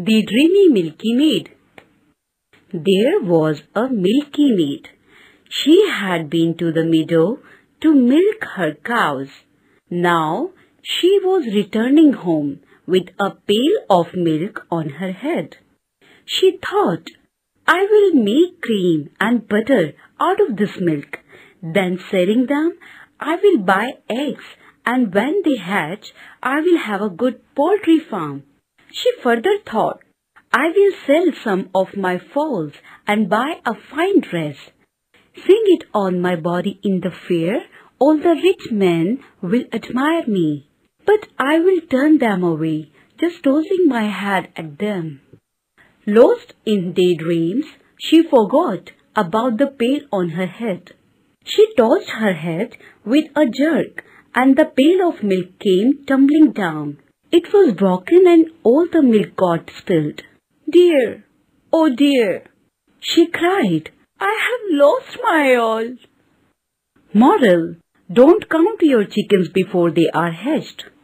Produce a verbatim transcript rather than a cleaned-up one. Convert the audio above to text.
The Dreamy Milky Maid. There was a milky maid. She had been to the meadow to milk her cows. Now she was returning home with a pail of milk on her head. She thought, I will make cream and butter out of this milk. Then selling them, I will buy eggs, and when they hatch, I will have a good poultry farm. She further thought, I will sell some of my fowls and buy a fine dress. Sing it on my body in the fair, all the rich men will admire me. But I will turn them away, just tossing my head at them. Lost in daydreams, she forgot about the pail on her head. She tossed her head with a jerk, and the pail of milk came tumbling down. It was broken and all the milk got spilled. Dear, oh dear, she cried, I have lost my all. Moral: don't count your chickens before they are hatched.